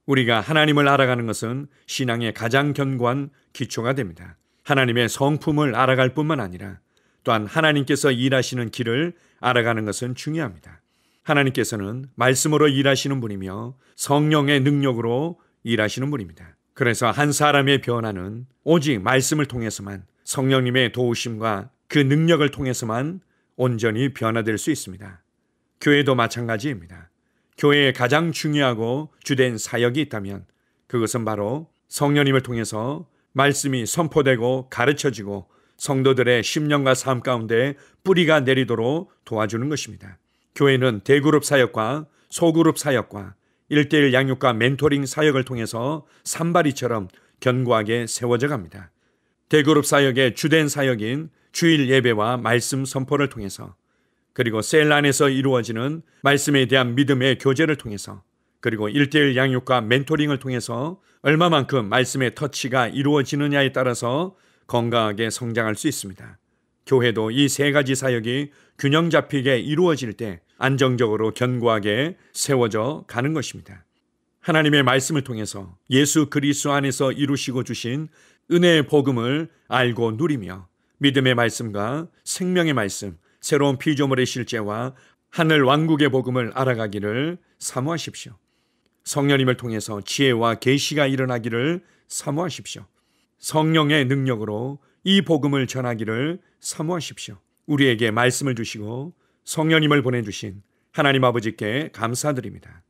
우리가 하나님을 알아가는 것은 신앙의 가장 견고한 기초가 됩니다. 하나님의 성품을 알아갈 뿐만 아니라 또한 하나님께서 일하시는 길을 알아가는 것은 중요합니다. 하나님께서는 말씀으로 일하시는 분이며 성령의 능력으로 일하시는 분입니다. 그래서 한 사람의 변화는 오직 말씀을 통해서만, 성령님의 도우심과 그 능력을 통해서만 온전히 변화될 수 있습니다. 교회도 마찬가지입니다. 교회에 가장 중요하고 주된 사역이 있다면 그것은 바로 성령님을 통해서 말씀이 선포되고 가르쳐지고 성도들의 심령과 삶 가운데 뿌리가 내리도록 도와주는 것입니다. 교회는 대그룹 사역과 소그룹 사역과 1:1 양육과 멘토링 사역을 통해서 산발이처럼 견고하게 세워져 갑니다. 대그룹 사역의 주된 사역인 주일 예배와 말씀 선포를 통해서, 그리고 셀 안에서 이루어지는 말씀에 대한 믿음의 교제를 통해서, 그리고 1:1 양육과 멘토링을 통해서 얼마만큼 말씀의 터치가 이루어지느냐에 따라서 건강하게 성장할 수 있습니다. 교회도 이 세 가지 사역이 균형 잡히게 이루어질 때 안정적으로 견고하게 세워져 가는 것입니다. 하나님의 말씀을 통해서 예수 그리스도 안에서 이루시고 주신 은혜의 복음을 알고 누리며 믿음의 말씀과 생명의 말씀, 새로운 피조물의 실제와 하늘 왕국의 복음을 알아가기를 사모하십시오. 성령님을 통해서 지혜와 계시가 일어나기를 사모하십시오. 성령의 능력으로 이 복음을 전하기를 사모하십시오. 우리에게 말씀을 주시고 성령님을 보내주신 하나님 아버지께 감사드립니다.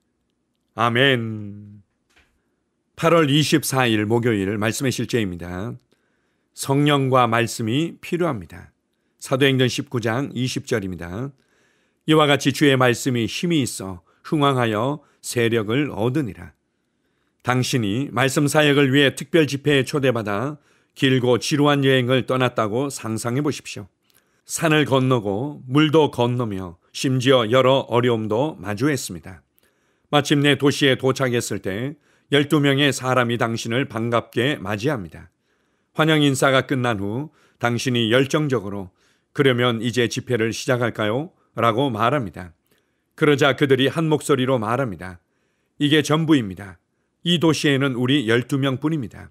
아멘. 8월 24일 목요일 말씀의 실제입니다. 성령과 말씀이 필요합니다. 사도행전 19장 20절입니다. 이와 같이 주의 말씀이 힘이 있어 흥왕하여 세력을 얻으니라. 당신이 말씀 사역을 위해 특별 집회에 초대받아 길고 지루한 여행을 떠났다고 상상해 보십시오. 산을 건너고 물도 건너며 심지어 여러 어려움도 마주했습니다. 마침내 도시에 도착했을 때 12명의 사람이 당신을 반갑게 맞이합니다. 환영 인사가 끝난 후 당신이 열정적으로 그러면 이제 집회를 시작할까요? 라고 말합니다. 그러자 그들이 한 목소리로 말합니다. 이게 전부입니다. 이 도시에는 우리 12명 뿐입니다.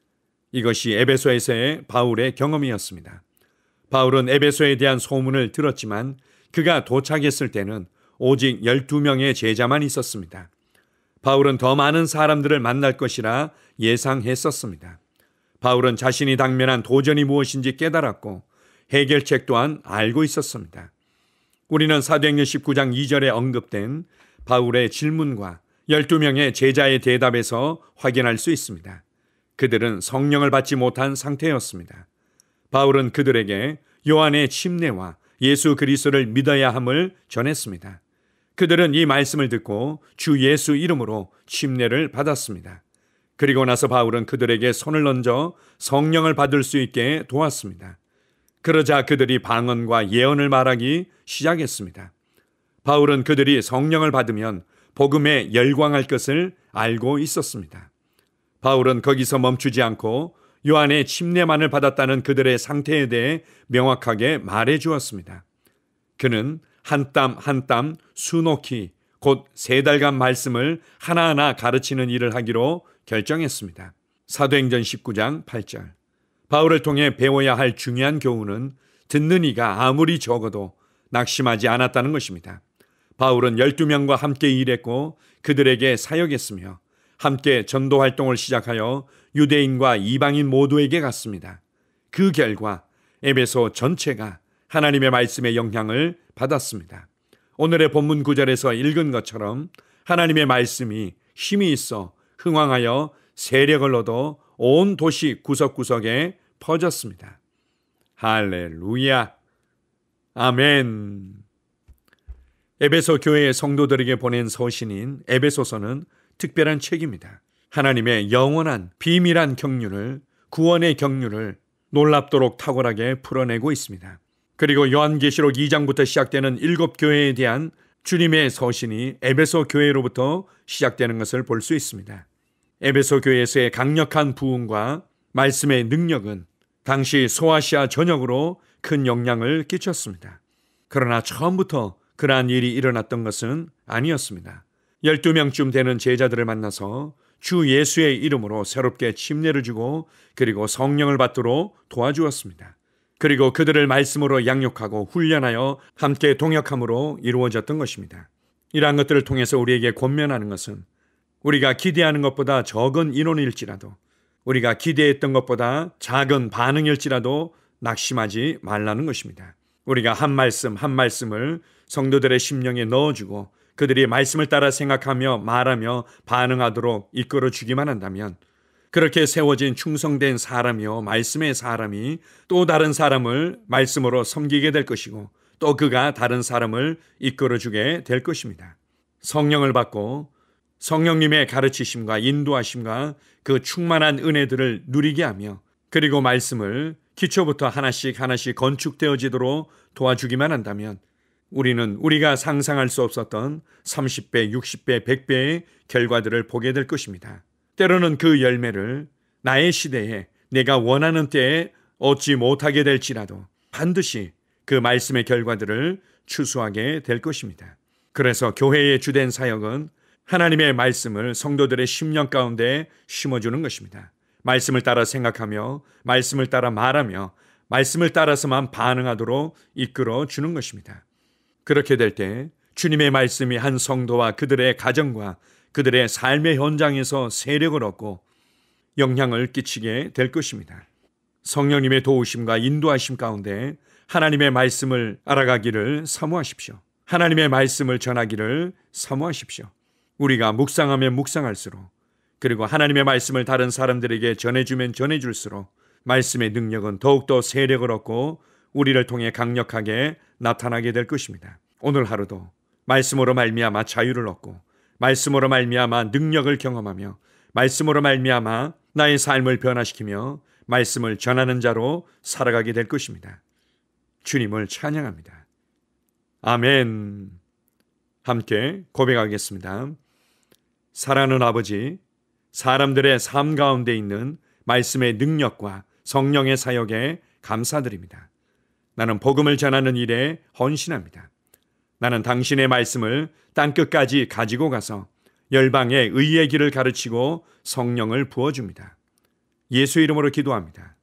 이것이 에베소에서의 바울의 경험이었습니다. 바울은 에베소에 대한 소문을 들었지만 그가 도착했을 때는 오직 12명의 제자만 있었습니다. 바울은 더 많은 사람들을 만날 것이라 예상했었습니다. 바울은 자신이 당면한 도전이 무엇인지 깨달았고 해결책 또한 알고 있었습니다. 우리는 사도행전 19장 2절에 언급된 바울의 질문과 12명의 제자의 대답에서 확인할 수 있습니다. 그들은 성령을 받지 못한 상태였습니다. 바울은 그들에게 요한의 침례와 예수 그리스도를 믿어야 함을 전했습니다. 그들은 이 말씀을 듣고 주 예수 이름으로 침례를 받았습니다. 그리고 나서 바울은 그들에게 손을 얹어 성령을 받을 수 있게 도왔습니다. 그러자 그들이 방언과 예언을 말하기 시작했습니다. 바울은 그들이 성령을 받으면 복음에 열광할 것을 알고 있었습니다. 바울은 거기서 멈추지 않고 요한의 침례만을 받았다는 그들의 상태에 대해 명확하게 말해 주었습니다. 그는 한 땀 한 땀 수놓기, 곧 3달간 말씀을 하나하나 가르치는 일을 하기로 결정했습니다. 사도행전 19장 8절. 바울을 통해 배워야 할 중요한 교훈은 듣는 이가 아무리 적어도 낙심하지 않았다는 것입니다. 바울은 12명과 함께 일했고 그들에게 사역했으며 함께 전도 활동을 시작하여 유대인과 이방인 모두에게 갔습니다. 그 결과 에베소 전체가 하나님의 말씀의 영향을 받았습니다. 오늘의 본문 구절에서 읽은 것처럼 하나님의 말씀이 힘이 있어 흥왕하여 세력을 얻어 온 도시 구석구석에 퍼졌습니다. 할렐루야. 아멘. 에베소 교회의 성도들에게 보낸 서신인 에베소서는 특별한 책입니다. 하나님의 영원한 비밀한 경륜을, 구원의 경륜을 놀랍도록 탁월하게 풀어내고 있습니다. 그리고 요한계시록 2장부터 시작되는 7교회에 대한 주님의 서신이 에베소 교회로부터 시작되는 것을 볼 수 있습니다. 에베소 교회에서의 강력한 부흥과 말씀의 능력은 당시 소아시아 전역으로 큰 영향을 끼쳤습니다. 그러나 처음부터 그러한 일이 일어났던 것은 아니었습니다. 12명쯤 되는 제자들을 만나서 주 예수의 이름으로 새롭게 침례를 주고 그리고 성령을 받도록 도와주었습니다. 그리고 그들을 말씀으로 양육하고 훈련하여 함께 동역함으로 이루어졌던 것입니다. 이러한 것들을 통해서 우리에게 권면하는 것은 우리가 기대하는 것보다 적은 인원일지라도, 우리가 기대했던 것보다 작은 반응일지라도 낙심하지 말라는 것입니다. 우리가 한 말씀 한 말씀을 성도들의 심령에 넣어주고 그들이 말씀을 따라 생각하며 말하며 반응하도록 이끌어 주기만 한다면, 그렇게 세워진 충성된 사람이요 말씀의 사람이 또 다른 사람을 말씀으로 섬기게 될 것이고, 또 그가 다른 사람을 이끌어 주게 될 것입니다. 성령을 받고 성령님의 가르치심과 인도하심과 그 충만한 은혜들을 누리게 하며, 그리고 말씀을 기초부터 하나씩 하나씩 건축되어지도록 도와주기만 한다면, 우리는 우리가 상상할 수 없었던 30배, 60배, 100배의 결과들을 보게 될 것입니다. 때로는 그 열매를 나의 시대에 내가 원하는 때에 얻지 못하게 될지라도 반드시 그 말씀의 결과들을 추수하게 될 것입니다. 그래서 교회의 주된 사역은 하나님의 말씀을 성도들의 심령 가운데 심어주는 것입니다. 말씀을 따라 생각하며 말씀을 따라 말하며 말씀을 따라서만 반응하도록 이끌어 주는 것입니다. 그렇게 될 때 주님의 말씀이 한 성도와 그들의 가정과 그들의 삶의 현장에서 세력을 얻고 영향을 끼치게 될 것입니다. 성령님의 도우심과 인도하심 가운데 하나님의 말씀을 알아가기를 사모하십시오. 하나님의 말씀을 전하기를 사모하십시오. 우리가 묵상하면 묵상할수록, 그리고 하나님의 말씀을 다른 사람들에게 전해주면 전해줄수록 말씀의 능력은 더욱더 세력을 얻고 우리를 통해 강력하게 나타나게 될 것입니다. 오늘 하루도 말씀으로 말미암아 자유를 얻고, 말씀으로 말미암아 능력을 경험하며, 말씀으로 말미암아 나의 삶을 변화시키며 말씀을 전하는 자로 살아가게 될 것입니다. 주님을 찬양합니다. 아멘. 함께 고백하겠습니다. 사랑하는 아버지, 사람들의 삶 가운데 있는 말씀의 능력과 성령의 사역에 감사드립니다. 나는 복음을 전하는 일에 헌신합니다. 나는 당신의 말씀을 땅끝까지 가지고 가서 열방에 의의 길을 가르치고 성령을 부어줍니다. 예수 이름으로 기도합니다.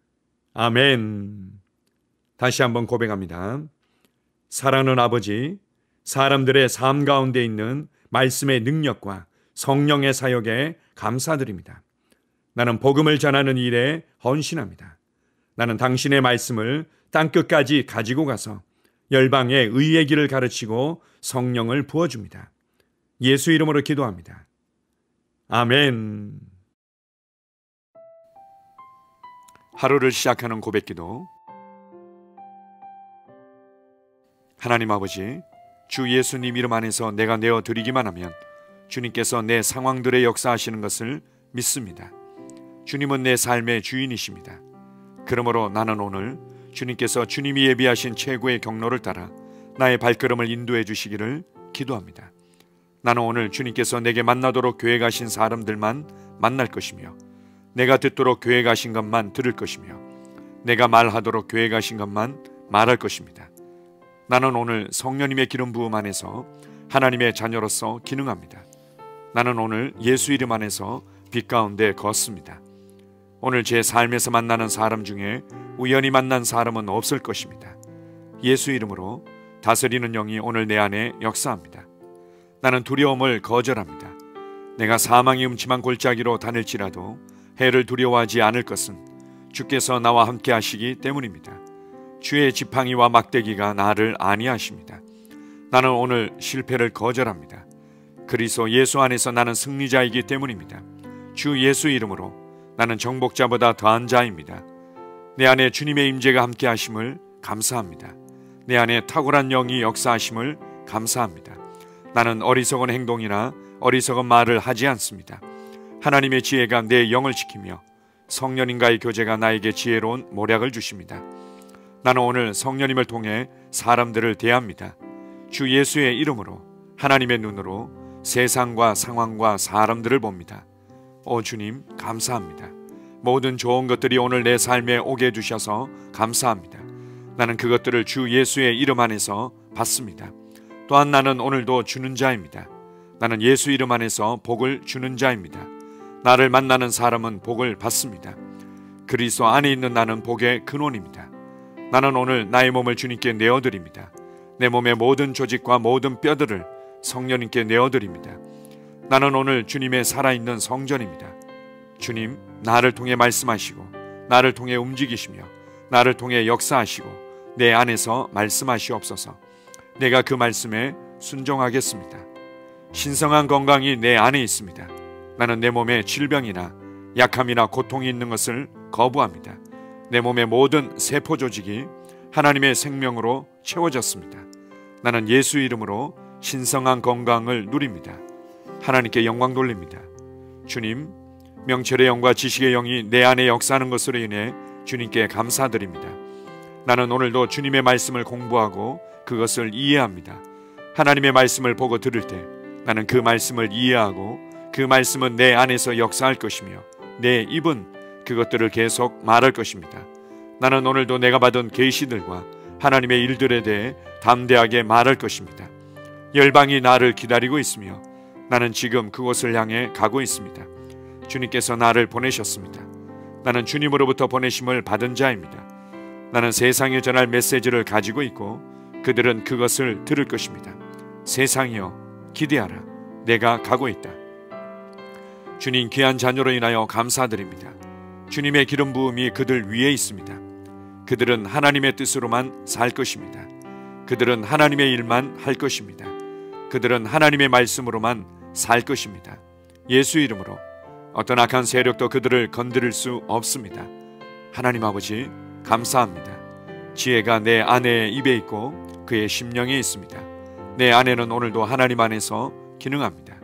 아멘. 다시 한번 고백합니다. 사랑하는 아버지, 사람들의 삶 가운데 있는 말씀의 능력과 성령의 사역에 감사드립니다. 나는 복음을 전하는 일에 헌신합니다. 나는 당신의 말씀을 땅끝까지 가지고 가서 열방에 의의 길을 가르치고 성령을 부어줍니다. 예수 이름으로 기도합니다. 아멘. 하루를 시작하는 고백기도. 하나님 아버지, 주 예수님 이름 안에서 내가 내어드리기만 하면 주님께서 내 상황들의 역사하시는 것을 믿습니다. 주님은 내 삶의 주인이십니다. 그러므로 나는 오늘 주님께서 주님이 예비하신 최고의 경로를 따라 나의 발걸음을 인도해 주시기를 기도합니다. 나는 오늘 주님께서 내게 만나도록 계획하신 사람들만 만날 것이며, 내가 듣도록 계획하신 것만 들을 것이며, 내가 말하도록 계획하신 것만 말할 것입니다. 나는 오늘 성령님의 기름 부음 안에서 하나님의 자녀로서 기능합니다. 나는 오늘 예수 이름 안에서 빛 가운데 걷습니다. 오늘 제 삶에서 만나는 사람 중에 우연히 만난 사람은 없을 것입니다. 예수 이름으로 다스리는 영이 오늘 내 안에 역사합니다. 나는 두려움을 거절합니다. 내가 사망의 음침한 골짜기로 다닐지라도 해를 두려워하지 않을 것은 주께서 나와 함께 하시기 때문입니다. 주의 지팡이와 막대기가 나를 안위하십니다. 나는 오늘 실패를 거절합니다. 그리스도 예수 안에서 나는 승리자이기 때문입니다. 주 예수 이름으로 나는 정복자보다 더한 자입니다. 내 안에 주님의 임재가 함께 하심을 감사합니다. 내 안에 탁월한 영이 역사하심을 감사합니다. 나는 어리석은 행동이나 어리석은 말을 하지 않습니다. 하나님의 지혜가 내 영을 지키며 성령님과의 교제가 나에게 지혜로운 모략을 주십니다. 나는 오늘 성령님을 통해 사람들을 대합니다. 주 예수의 이름으로 하나님의 눈으로 세상과 상황과 사람들을 봅니다. 오 주님, 감사합니다. 모든 좋은 것들이 오늘 내 삶에 오게 해주셔서 감사합니다. 나는 그것들을 주 예수의 이름 안에서 받습니다. 또한 나는 오늘도 주는 자입니다. 나는 예수 이름 안에서 복을 주는 자입니다. 나를 만나는 사람은 복을 받습니다. 그리스도 안에 있는 나는 복의 근원입니다. 나는 오늘 나의 몸을 주님께 내어드립니다. 내 몸의 모든 조직과 모든 뼈들을 성령님께 내어드립니다. 나는 오늘 주님의 살아있는 성전입니다. 주님, 나를 통해 말씀하시고 나를 통해 움직이시며 나를 통해 역사하시고 내 안에서 말씀하시옵소서. 내가 그 말씀에 순종하겠습니다. 신성한 건강이 내 안에 있습니다. 나는 내 몸에 질병이나 약함이나 고통이 있는 것을 거부합니다. 내 몸의 모든 세포 조직이 하나님의 생명으로 채워졌습니다. 나는 예수 이름으로 신성한 건강을 누립니다. 하나님께 영광 돌립니다. 주님, 명철의 영과 지식의 영이 내 안에 역사하는 것으로 인해 주님께 감사드립니다. 나는 오늘도 주님의 말씀을 공부하고 그것을 이해합니다. 하나님의 말씀을 보고 들을 때 나는 그 말씀을 이해하고 그 말씀은 내 안에서 역사할 것이며 내 입은 그것들을 계속 말할 것입니다. 나는 오늘도 내가 받은 계시들과 하나님의 일들에 대해 담대하게 말할 것입니다. 열방이 나를 기다리고 있으며 나는 지금 그곳을 향해 가고 있습니다. 주님께서 나를 보내셨습니다. 나는 주님으로부터 보내심을 받은 자입니다. 나는 세상에 전할 메시지를 가지고 있고 그들은 그것을 들을 것입니다. 세상이여 기대하라. 내가 가고 있다. 주님 귀한 자녀로 인하여 감사드립니다. 주님의 기름 부음이 그들 위에 있습니다. 그들은 하나님의 뜻으로만 살 것입니다. 그들은 하나님의 일만 할 것입니다. 그들은 하나님의 말씀으로만 살 것입니다. 예수 이름으로 어떤 악한 세력도 그들을 건드릴 수 없습니다. 하나님 아버지 감사합니다. 지혜가 내 아내의 입에 있고 그의 심령에 있습니다. 내 아내는 오늘도 하나님 안에서 기능합니다.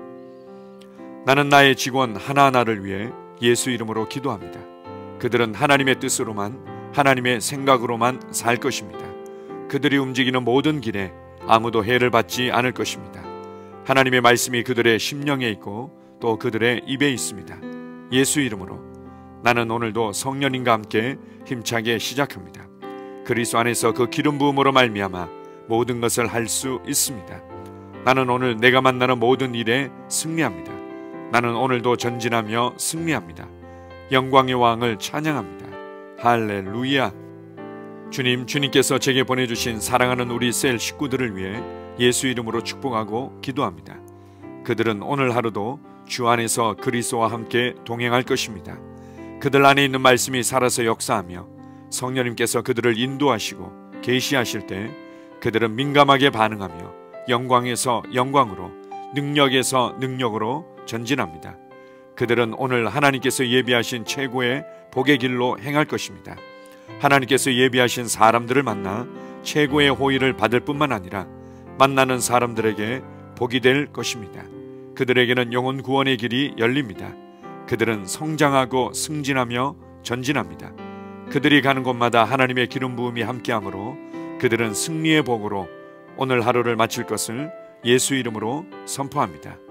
나는 나의 직원 하나하나를 위해 예수 이름으로 기도합니다. 그들은 하나님의 뜻으로만 하나님의 생각으로만 살 것입니다. 그들이 움직이는 모든 길에 아무도 해를 받지 않을 것입니다. 하나님의 말씀이 그들의 심령에 있고 또 그들의 입에 있습니다. 예수 이름으로 나는 오늘도 성령님과 함께 힘차게 시작합니다. 그리스도 안에서 그 기름 부음으로 말미암아 모든 것을 할 수 있습니다. 나는 오늘 내가 만나는 모든 일에 승리합니다. 나는 오늘도 전진하며 승리합니다. 영광의 왕을 찬양합니다. 할렐루야. 주님께서 제게 보내주신 사랑하는 우리 셀 식구들을 위해 예수 이름으로 축복하고 기도합니다. 그들은 오늘 하루도 주 안에서 그리스도와 함께 동행할 것입니다. 그들 안에 있는 말씀이 살아서 역사하며 성령님께서 그들을 인도하시고 계시하실 때 그들은 민감하게 반응하며 영광에서 영광으로 능력에서 능력으로 전진합니다. 그들은 오늘 하나님께서 예비하신 최고의 복의 길로 행할 것입니다. 하나님께서 예비하신 사람들을 만나 최고의 호의를 받을 뿐만 아니라 만나는 사람들에게 복이 될 것입니다. 그들에게는 영혼 구원의 길이 열립니다. 그들은 성장하고 승진하며 전진합니다. 그들이 가는 곳마다 하나님의 기름 부음이 함께하므로 그들은 승리의 복으로 오늘 하루를 마칠 것을 예수 이름으로 선포합니다.